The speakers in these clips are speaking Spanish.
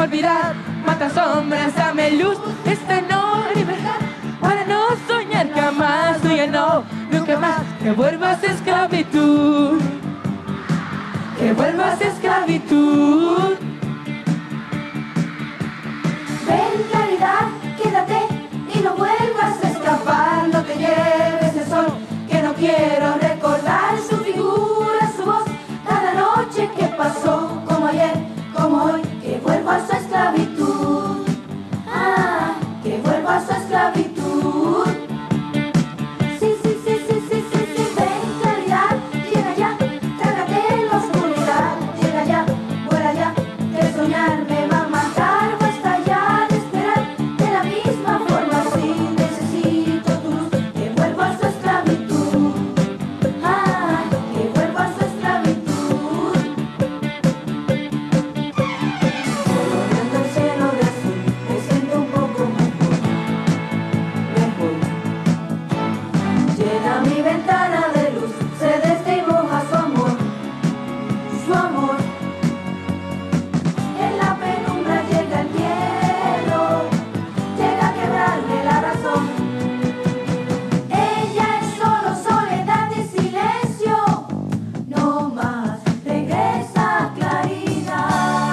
olvidar. Mata sombras, dame luz, esta no libertad. Para no soñar jamás, tú ya no, nunca más. Que vuelvas a esclavitud, que vuelvas a esclavitud. Ven, claridad, quédate y no vuelvas a escapar. No te lleves el sol, que no quiero recordar su figura, su voz. Cada noche que pasó, como ayer, como hoy. Que vuelva a su esclavitud, que vuelva a su esclavitud. Sí, sí, sí, sí, sí, sí, sí. Ven, claridad, llega ya, trágate la oscuridad. Llega ya, vuela ya, que soñar me va a matar. Basta ya de esperar, de la misma forma. Sí, necesito tu luz, que vuelva a su esclavitud, que vuelva a su esclavitud. Coloreando el cielo de azul, me siento un poco mejor, mejor. Llena mi ventana de luz, se desdibuja su amor, su amor. En la penumbra llega el miedo, llega a quebrarme la razón. Ella es solo soledad y silencio, no más, regresa claridad.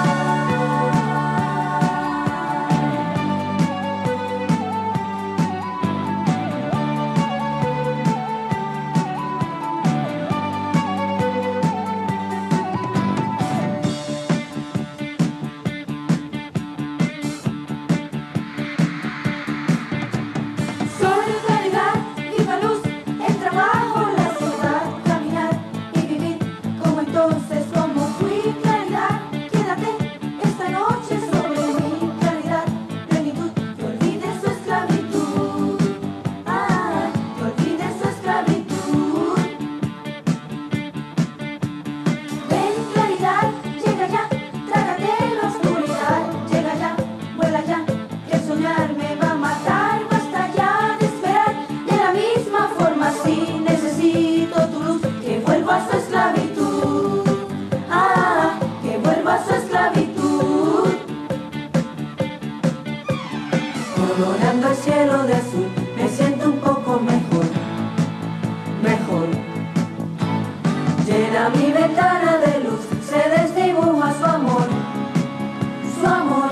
Soy claridad, viva luz, el trabajo, la ciudad, caminar y vivir como entonces, como fui. Claridad, quédate esta noche sobre mí. Claridad, plenitud, que olvide su esclavitud, que olvide su esclavitud. Ven, claridad, llega ya, trágate la oscuridad. Llega ya, vuela ya, que soñar me va a matar. Basta ya de esperar, de la misma forma. Sí, necesito tu luz, que vuelva a su esclavitud, que vuelva a su esclavitud. Colorando el cielo de azul, me siento un poco mejor, mejor. Llena mi ventana de luz, se desdibuja su amor, su amor.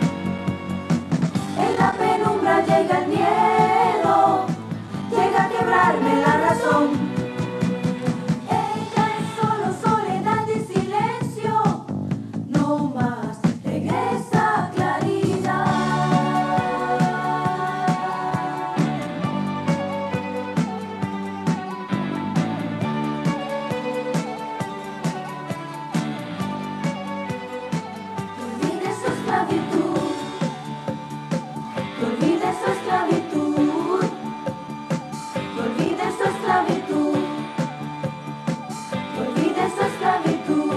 En la penumbra llega el miedo, llega a quebrarme la razón. Ella es solo soledad y silencio, no más, regresa claridad. Que olvide su esclavitud, que olvide su esclavitud, que olvide su esclavitud, que olvide su esclavitud.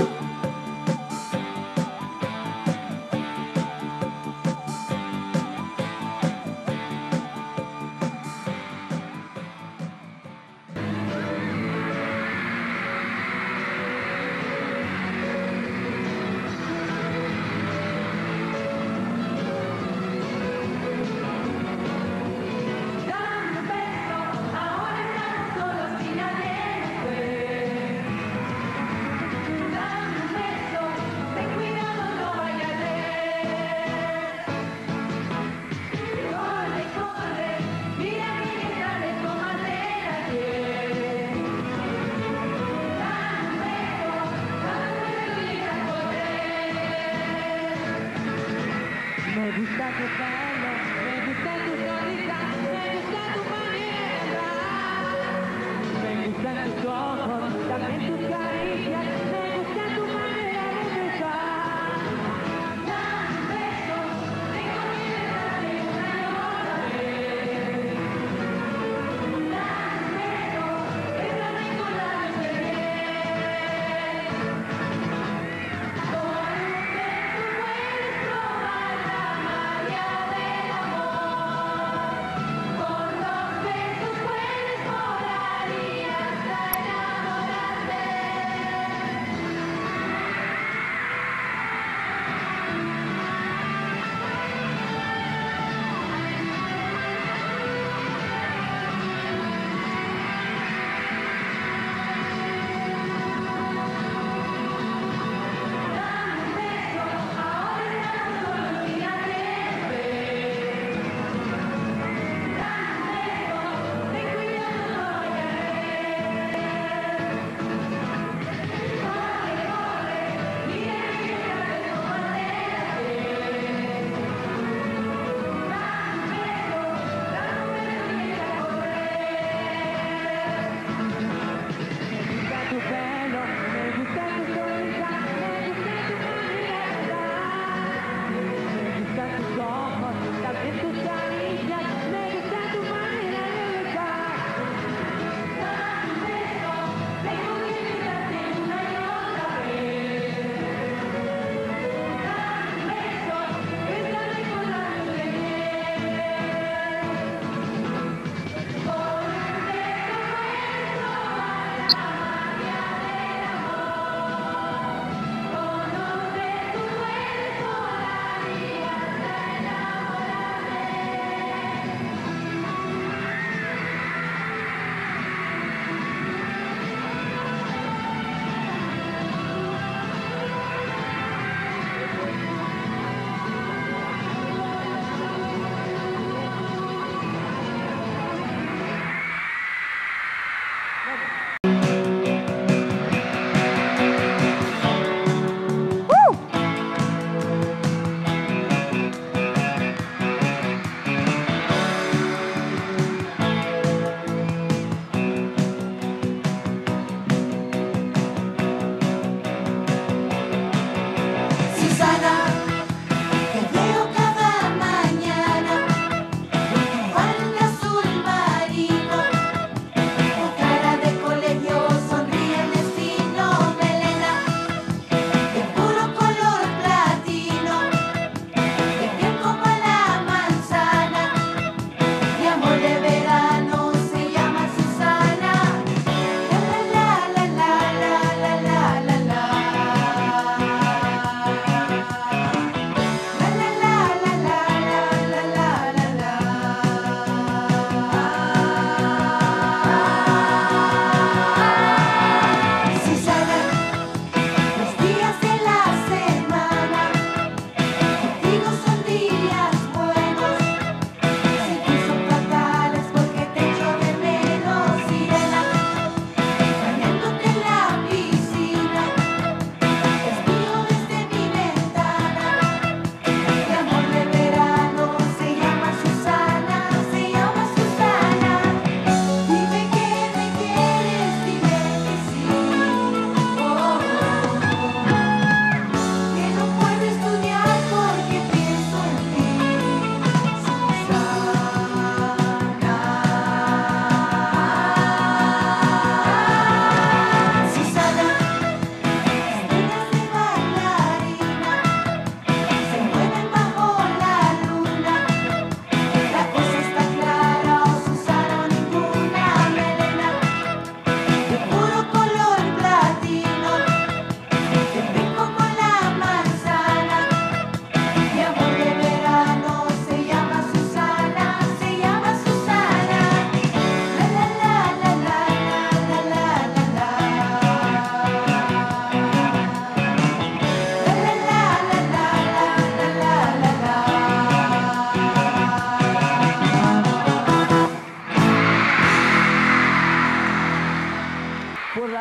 Dame un beso, ahora estamos solos y nadie nos ve. Dame un beso, ten cuidado, no vaya a leer. Corre, corre, mira que sale con madera ayer. Dame un beso, ahora tú llegas a correr. Me gusta tu pelo, me gusta tu sonrisa, me gusta tu manera. Me gustan tus ojos, también tus caricias, me gusta tu manera de besar. Dame un beso, tengo miedo de darte una hora vez. Dame un beso, bésame con labios de miel. Con un beso puedes probar la magia de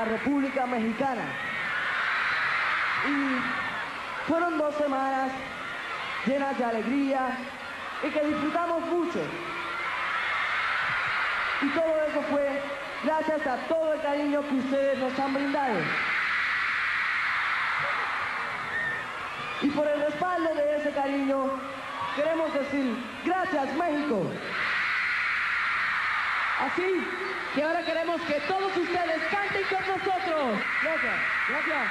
la República Mexicana. Y fueron 2 semanas llenas de alegría y que disfrutamos mucho. Y todo eso fue gracias a todo el cariño que ustedes nos han brindado. Y por el respaldo de ese cariño, queremos decir gracias, México. Así que ahora queremos que todos ustedes canten con nosotros. Gracias, gracias.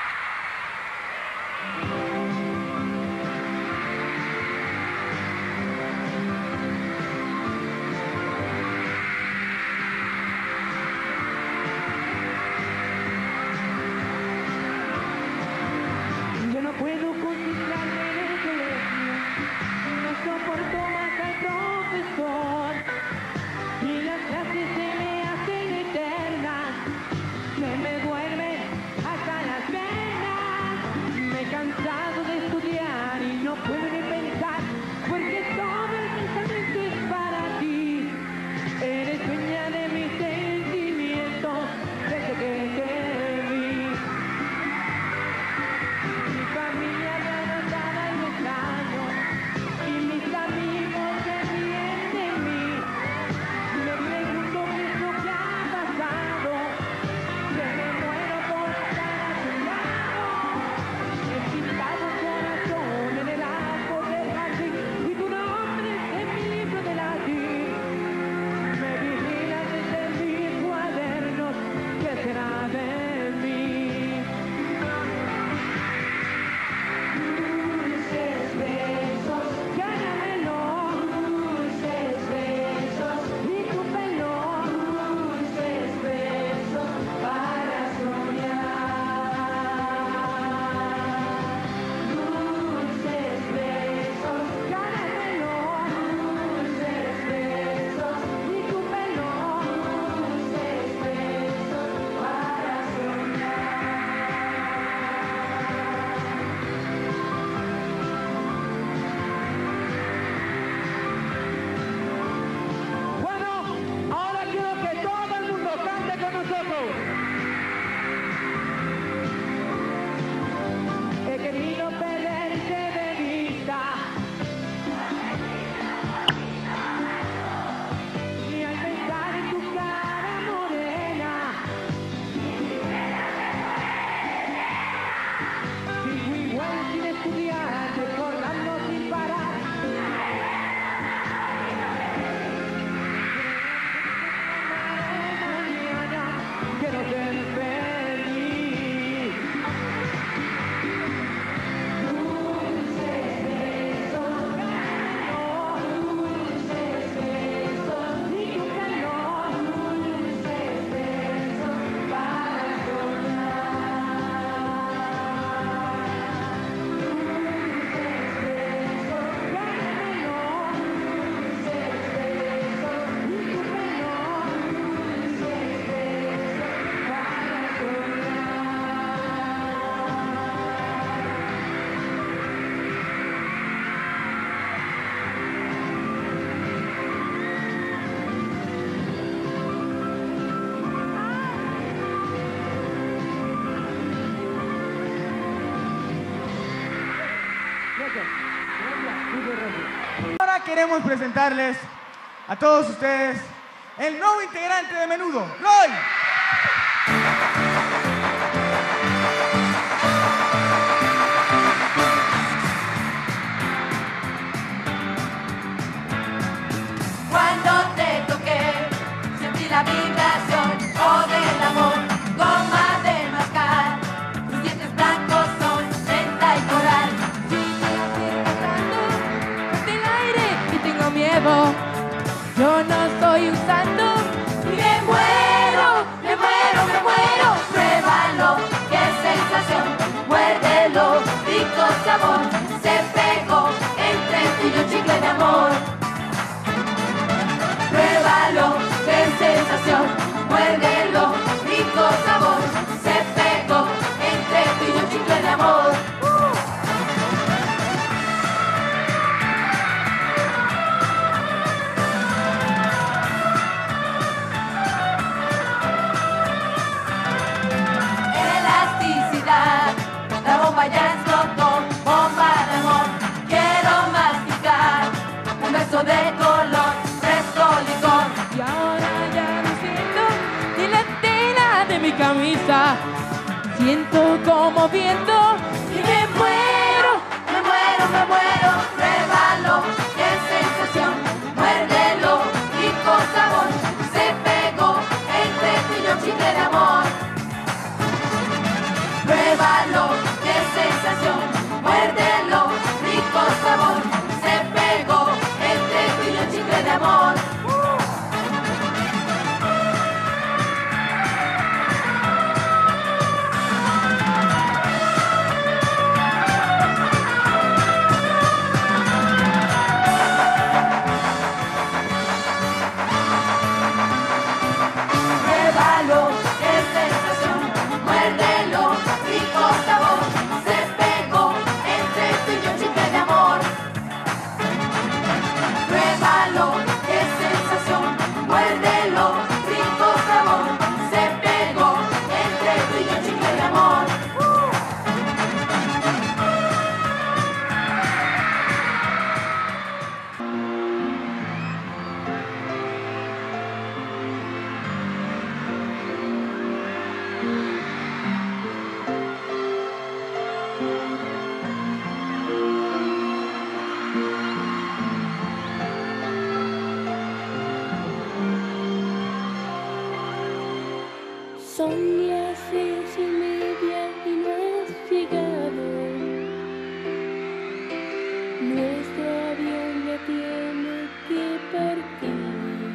Yo no puedo concentrarme en el colegio, no soporto más al profesor, y las clases se me hacen eternas, se me duermen hasta las venas. Me he cansado de estudiar y no puedo ni pensar, porque todo el pensamiento es para ti. Eres dueña de mis sentimientos desde que te vi. Mi familia me abandona y me extraño, y mis amigos se ríen de mí. Me pregunto qué es lo que ha pasado, que me muero por estar a tu lado. He pintado corazón en el árbol del jardín y tu nombre es en mi libro de latín. Me vigilas desde mis cuadernos, ¿qué será de mí? Dulces besos, Caramelo dulces besos, y tu pelo, dulces besos para soñar. Dulces besos, caramelo dulces besos, y tu pelo. dulces besos para soñar. Bueno, ahora quiero que todo el mundo cante con nosotros. He querido perderte de vista, y al pensar en tu cara morena, sigo igual sin estudiar, recordando sin parar. Mañana quiero ser feliz. Dulces besos, dulces besos, Y tu calor, dulces besos para soñar. Dulces besos, caramelo, dulces besos, y tu pelo. dulces besos para soñar. Gracias, gracias, muchas gracias. Ahora queremos presentarles a todos ustedes el nuevo integrante de Menudo, Roy. Cuando te toqué, sentí la vibración, oh, del amor, goma de mascar, tus dientes blancos son menta y coral. Del aire y tengo miedo. Yo no estoy usando. Y me muero, me muero, me muero, pruébalo, qué sensación, muérdelo, rico sabor, se pegó entre tú y yo chicle de amor. Pruébalo, qué sensación, camisa. Siento como viento y me muero, Me muero, me muero, pruébalo, qué sensación, muérdelo, rico sabor, se pegó entre tú y yo chicle de amor. Pruébalo, qué sensación, muérdelo, rico sabor, se pegó entre tú y yo chicle de amor. Pruébalo, qué sensación, muérdelo, rico sabor, se pegó entre tú y yo chicle de amor. Pruébalo, qué sensación, muérdelo, rico sabor, se pegó entre tú y yo chicle de amor. Son las 6:30 y no has llegado. Nuestro avión ya tiene que partir.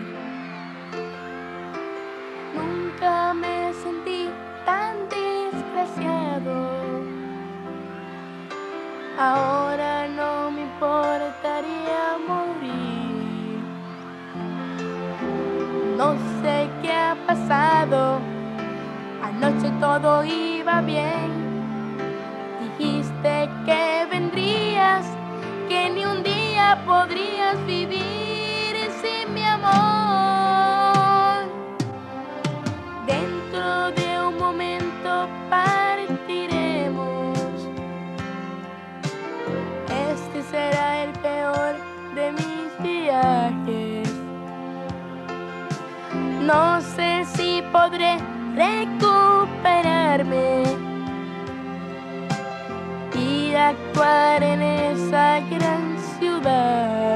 Nunca me sentí tan desgraciado. Ahora no me importaría morir. No sé qué ha pasado. Anoche todo iba bien. Dijiste que vendrías, que ni un día podrías vivir sin mi amor. Dentro de un momento partiremos. Este será el peor de mis viajes. No sé si podré recuperarme y actuar en esa gran ciudad.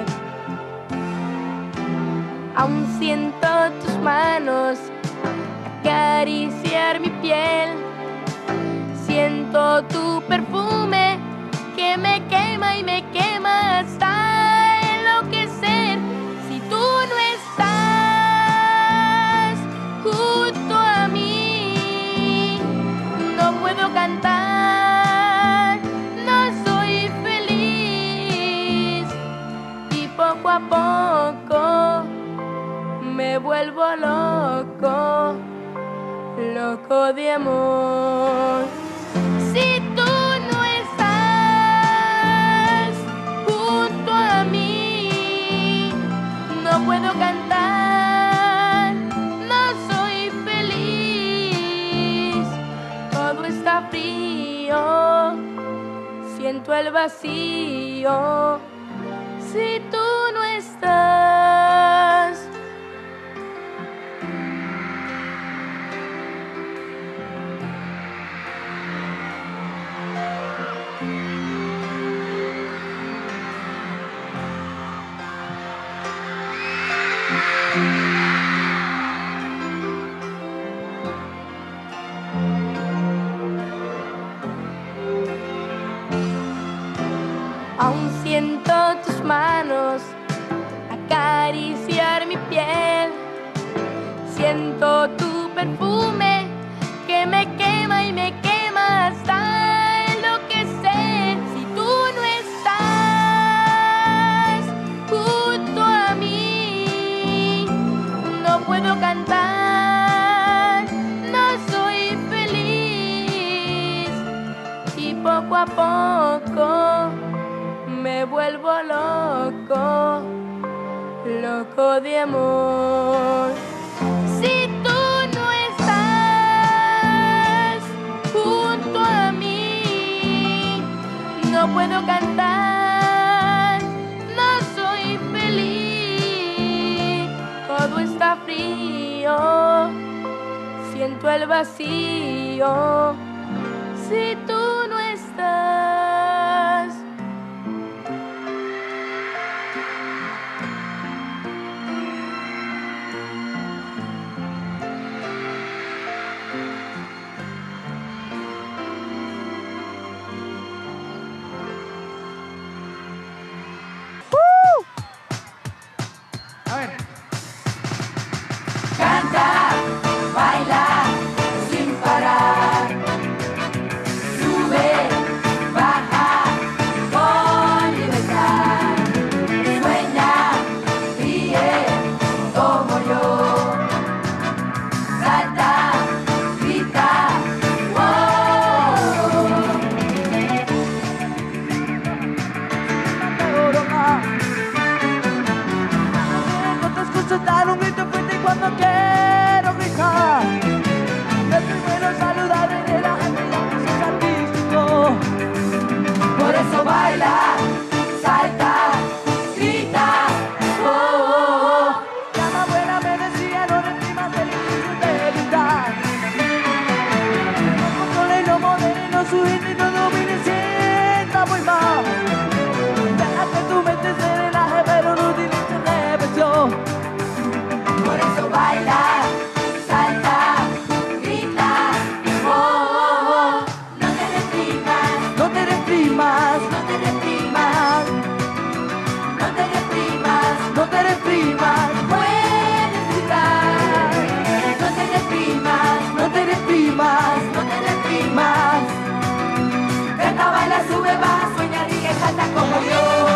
Aún siento tus manos acariciar mi piel. Siento tu perfume que me quema y me quema hasta enloquecer. Si tú no estás junto a mí, no puedo cantar, no soy feliz y poco a poco me vuelvo loco, loco de amor. Si tú no estás junto a mí, no puedo cantar, no soy feliz, todo está frío, siento el vacío. Si tú no estás. Aún siento tus manos acariciar mi piel. Siento tu perfume que me quema y me quema hasta enloquecer. Si tú no estás junto a mí, no puedo cantar, no soy feliz y poco a poco me vuelvo loco, loco de amor. Si tú no estás junto a mí, no puedo cantar, no soy feliz, todo está frío, siento el vacío si tú no estás. A ver. Canta, baila, sin parar. Sube, baja, con libertad. Sueña, ríe, como yo. Salta, grita, wow. No te escucho dar un grito fuerte cuando quiero gritar. Es primero saludar en la gente y es artístico. Por eso baila, salta, grita, oh, oh, oh. Llama buena me decía, no reprimas el impulso de gritar. No controle, no modere, no sujete, no domine, sienta muy mal. Deja que tu mente se relaje, pero no utilices represión. Por eso baila, salta, grita, oh, oh, oh. No te reprimas, No te reprimas, no te reprimas, no te reprimas, no te reprimas. puedes gritar. No te reprimas, No te reprimas, no te reprimas. Canta, baila, sube, baja, sueña, ríe, salta como yo.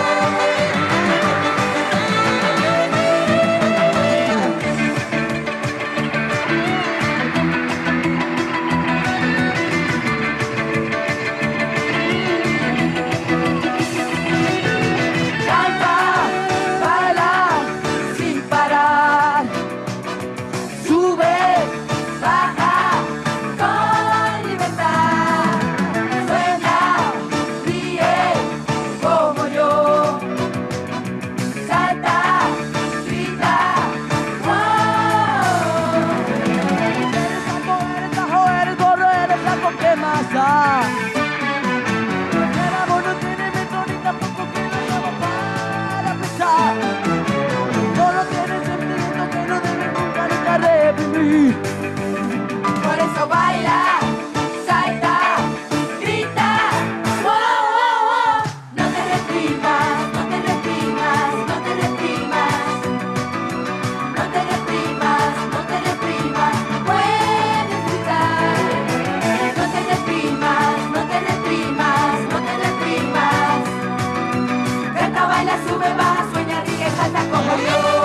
Canta, baila, sin parar. Sube, baja, con libertad. Sueña, ríe, como yo. Salta, grita, wow. Eres bajo, eres gordo, eres blanco, ¿qué más da? El amor no tiene metro ni tampoco tiene tiempo para pensar. Solo tiene sentimiento que no debe nunca, nunca reprimir. Por eso baila, salta, grita, wow, wow, wow. No te reprimas, no te reprimas, no te reprimas. No te reprimas, no te reprimas, puedes gritar. No te reprimas, no te reprimas, no te reprimas. Canta, baila, sube, baja, sueña, ríe, salta como yo.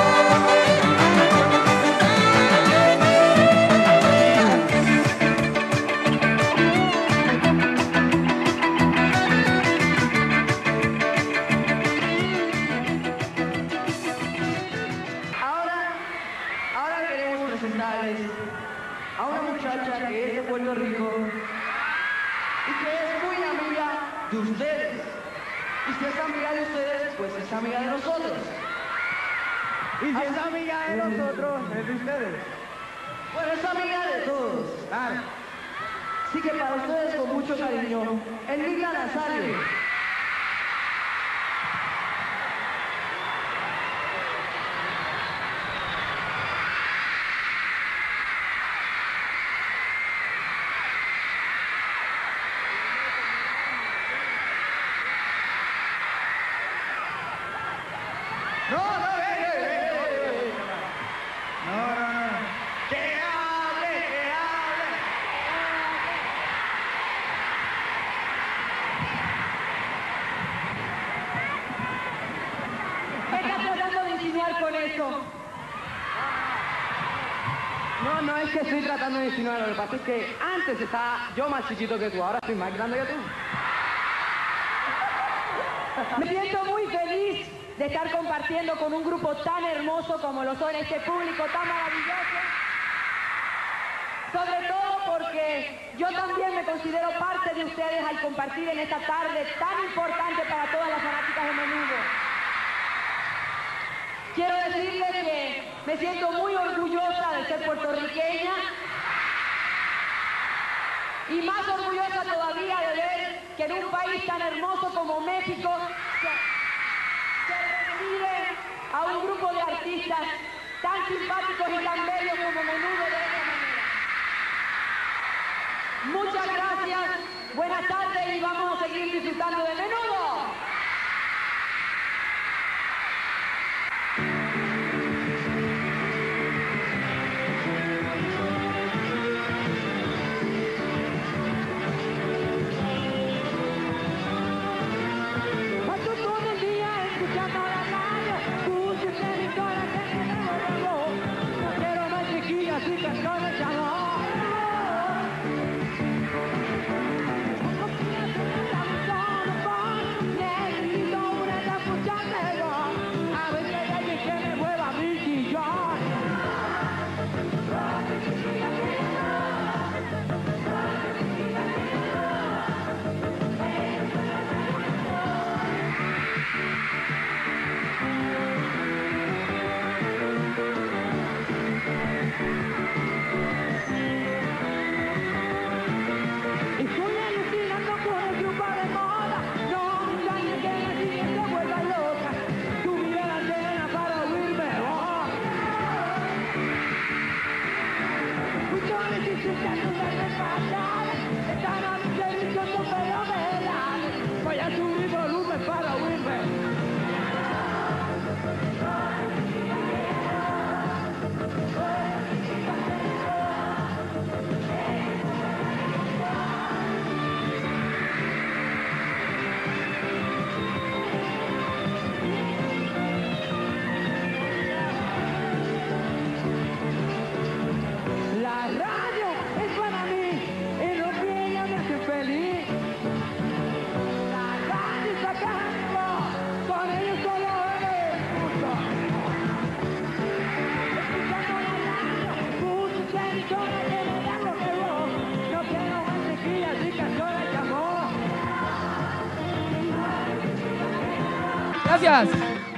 Ahora queremos presentarles a una muchacha que es de Puerto Rico y que es muy amiga de ustedes. Y si es amiga de ustedes, pues es amiga de nosotros. Y si es amiga de nosotros, es de ustedes. Bueno, es amiga de todos. Claro. Así que para ustedes, con mucho cariño, Enrique Nazario. No, no, ve. No. Que hable, que hable. ¿Qué estás tratando de insinuar con eso? No es que estoy tratando de insinuar, lo que pasa es que antes estaba yo más chiquito que tú, ahora estoy más grande que tú. Me siento muy feliz de estar compartiendo con un grupo tan hermoso como lo son este público tan maravilloso. Sobre todo porque yo también me considero parte de ustedes al compartir en esta tarde tan importante para todas las fanáticas de Menudo. quiero decirles que me siento muy orgullosa de ser puertorriqueña y más orgullosa todavía de ver que en un país tan hermoso como México se recibe a un grupo de artistas tan simpáticos y tan bellos como Menudo de esta manera. Muchas gracias, buenas tardes y vamos a seguir disfrutando de Menudo. Voy a subir volumen para oírme. La radio es para mí y los que ella me hace feliz. La radio está acá, con ellos solo escucho. Escuchando la radio, muchos emisoras que me dan lo que vos. No quiero mantequillas y canciones de amor. Gracias.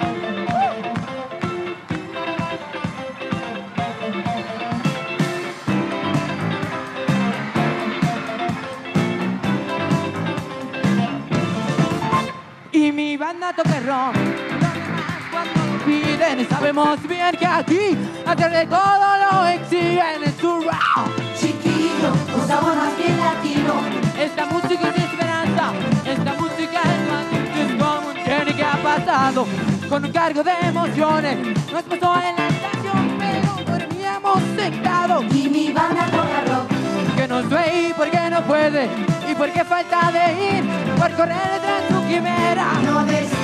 Y mi banda toca rock. Los demás cuando lo piden, sabemos bien que aquí, antes de todo lo exigen en su rock. Chiquillo, usamos más bien latino. Esta música es esperanza, esta música es más es como un tren que ha pasado con un cargo de emociones. Nos pasó en la estación, pero dormíamos sentados. Y mi banda toca rock. Que no sé por qué no puede y por qué falta de ir por correr detrás de su quimera. No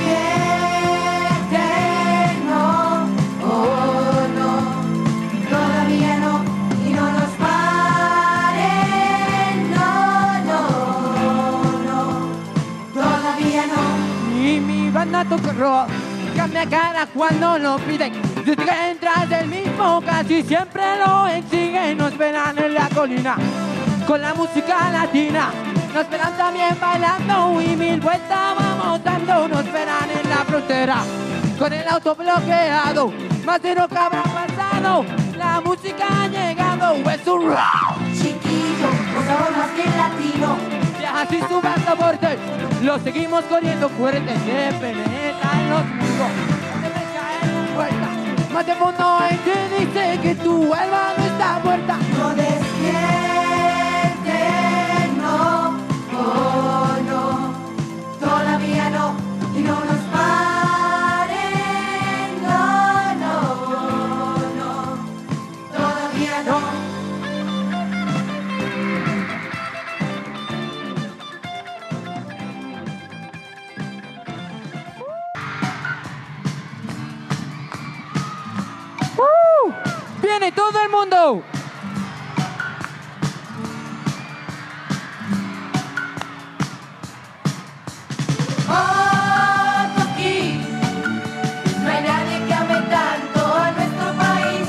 despierten, no, oh no, todavía no, y no nos paren, no, todavía no. Y mi banda toca rock, cambia cara cuando lo piden. Desde que entras del mismo casi siempre lo exigen. Nos verán en la colina con la música latina. Nos verán también bailando y mil vueltas vamos dando. Nos verán en la frontera con el auto bloqueado. Más de lo que habrá pasado, la música ha llegado. Es un rock. Chiquillo, usamos más bien latino. Viaja sin su pasaporte, lo seguimos corriendo fuerte. Se penetran los muros, se me caen las puertas. Más de fondo en que dice que tu alma no está muerta. No despierten, no, oh no, todavía no, y no nos paren, no, todavía no. ¡Viene todo el mundo! Aquí no hay nadie que ame tanto a nuestro país.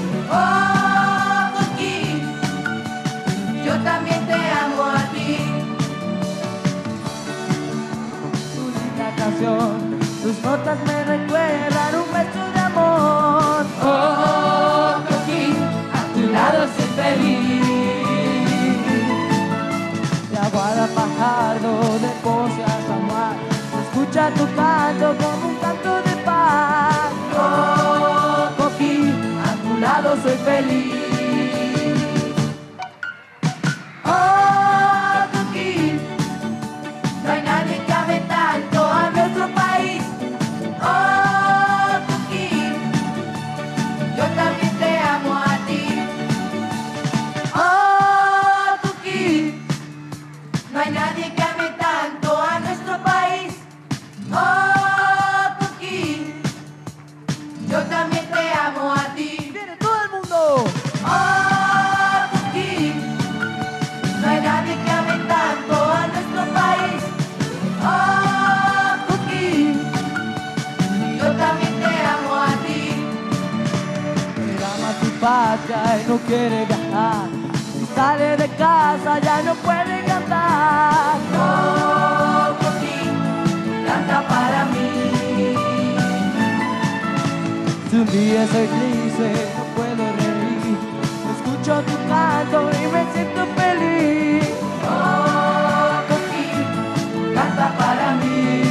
Aquí yo también te amo a ti. Tu linda canción, tus notas me recuerdan un beso de amor. tu canto como un canto de paz. Yo aquí a tu lado soy feliz. Oh, Coquín, no hay nadie que ame tanto a nuestro país. Oh, Coquín, yo también te amo a ti. Oh, Coquín, no hay nadie que ame tanto a nuestro país. Oh, Coquín, yo también te amo a ti. ¡Viene todo el mundo! Oh, Coquín, no hay nadie que ame tanto a nuestro país. Oh, Coquín, yo también te amo a ti. Él ama su patria y no quiere viajar. Si sale de casa ya no puede cantar. Oh, Coquín, canta para mí. Si un día soy triste, no puedo reír. Escucho tu canto y me siento feliz. Oh, Coquín, canta para mí.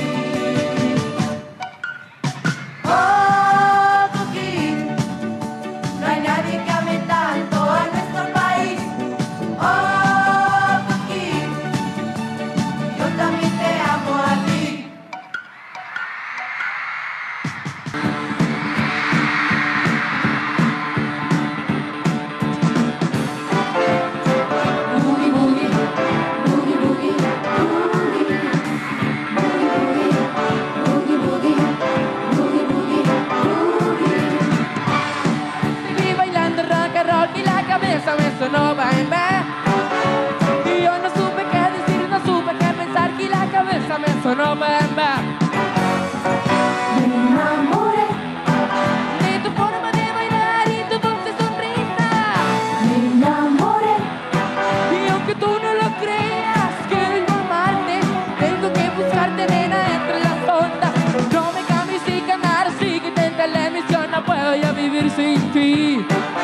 Oh, Coquín, no hay nadie que ame tanto a nuestro país. Oh, Coquín, yo también te amo a ti. Boogie, boogie, boogie, boogie, boogie, boogie, boogie, boogie, boogie. Seguí bailando rock and roll y la cabeza me sonó bang bang. Y yo no supe qué decir, no supe qué pensar, y la cabeza me sonó bang bang. Me enamoré, De tu forma de bailar y tu dulce sonrisa. me enamoré. Y aunque tú no lo creas, quiero yo amarte. Tengo que buscarte, nena, entre las ondas. No me cambies y ganar, síguete en televisión. No puedo ya vivir sin ti.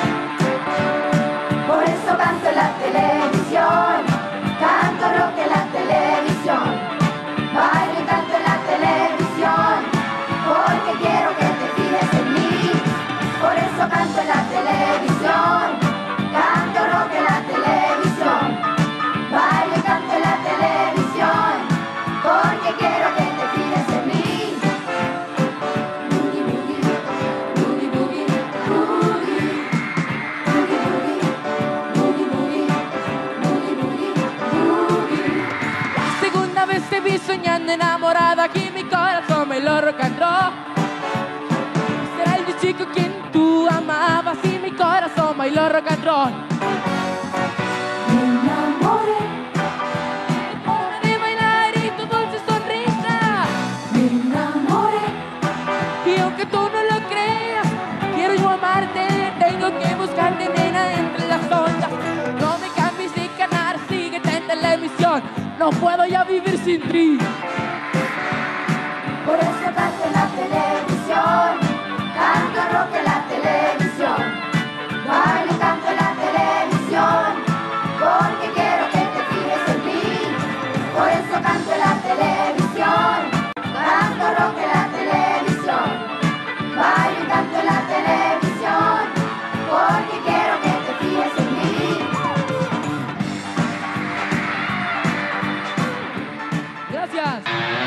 Por eso canto en la televisión, canto rock en la televisión, bailo y canto en la televisión, porque quiero que te fijes en mí. Por eso canto en la televisión, canto rock en la televisión, bailo y canto en la televisión, porque quiero que te fijes en mí. Boogie, boogie, boogie, boogie, boogie. Boogie, boogie, boogie, boogie, boogie, boogie. Segunda vez te vi soñando enamorada, aquí mi corazón me lo rock and roll. Será el chico quien tú amabas y mi corazón bailó rock and roll. Me enamoré, Tu forma de bailar y tu dulce sonrisa. me enamoré. Y aunque tú no lo creas, quiero yo amarte. Tengo que buscarte, nena, entre las ondas. No me cambies de canal, síguete en televisión. No puedo ya vivir sin ti. Por eso canto en la televisión, canto rock en la televisión, bailo y canto en la televisión, porque quiero que te fijes en mí. Por eso canto en la televisión, canto rock en la televisión, bailo y canto en la televisión, porque quiero que te fijes en mí. Gracias.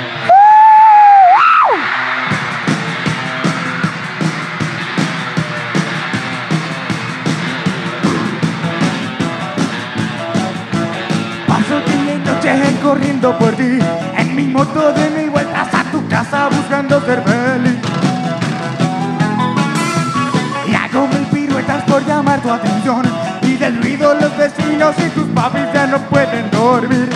Paso día y noche corriendo por ti, en mi moto de mil vueltas a tu casa buscando ser feliz. Y hago mil piruetas por llamar tu atención, y del ruido los vecinos y tus papis ya no pueden dormir.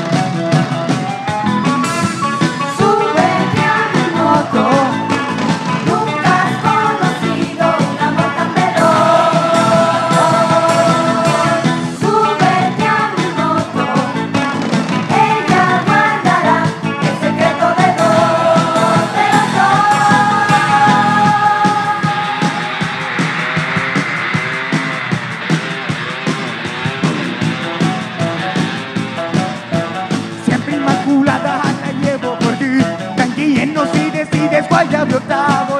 Súbete a mi moto, nunca has conocido un amor tan veloz. Súbete a mi moto, ella guardará el secreto de los dos. agua haya brotado